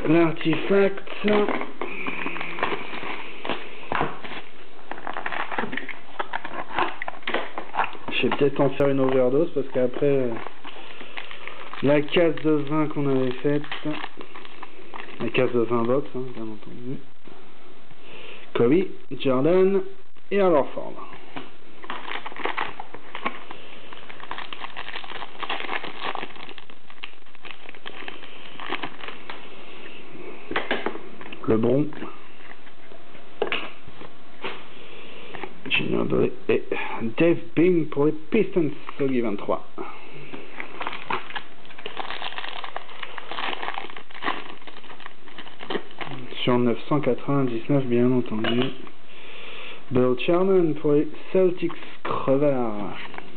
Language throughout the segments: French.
l'artefact. Je vais peut-être en faire une overdose parce qu'après la case de 20 qu'on avait faite, la case de 20 box, hein, bien entendu. Kobe, Jordan et Al Horford. LeBron, Junior Dolly et Dave Bing pour les Pistons, Soggy 23. Sur 999 bien entendu. Bill Sherman pour les Celtics, crevard.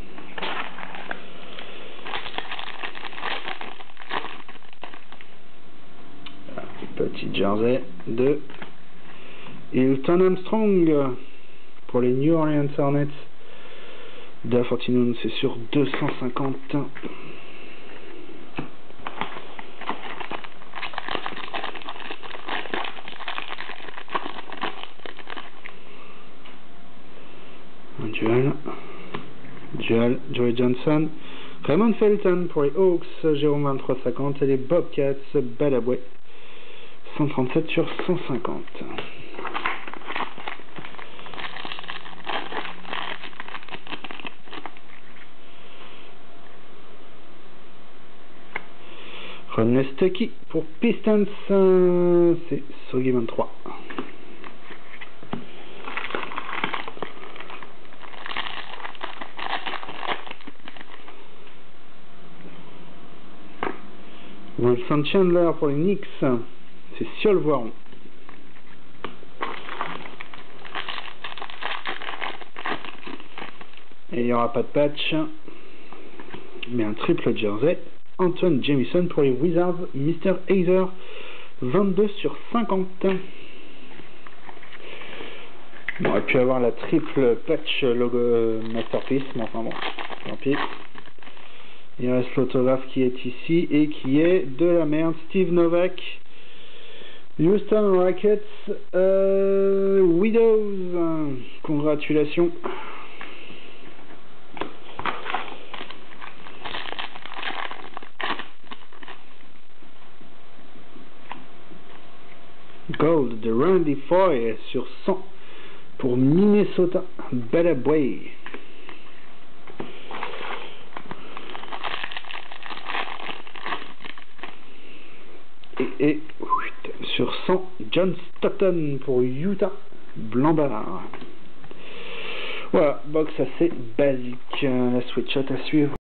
Petit jersey de Hilton Armstrong pour les New Orleans Hornets. Da Fortune, c'est sur 250. Un duel, Joey Johnson, Raymond Felton pour les Hawks, Jérôme 2350 et les Bobcats, Badaboué 137 sur 150. Ron Stuckey pour Pistons, c'est Soggy 23. Wilson Chandler pour les Knicks, c'est Siol Voiron. Et il n'y aura pas de patch, mais un triple jersey. Antoine Jamison pour les Wizards, Mr. Hazer, 22 sur 50. On aurait pu avoir la triple patch logo Masterpiece, mais enfin bon, tant pis. Il reste l'autographe qui est ici et qui est de la merde. Steve Novak, Houston Rockets, Widows, congratulations. Gold de Randy Foy sur 100 pour Minnesota, Badaboué. Et sur 100, John Stockton pour Utah, Blanc-Ballard. Voilà, box assez basique. La switch à suivre.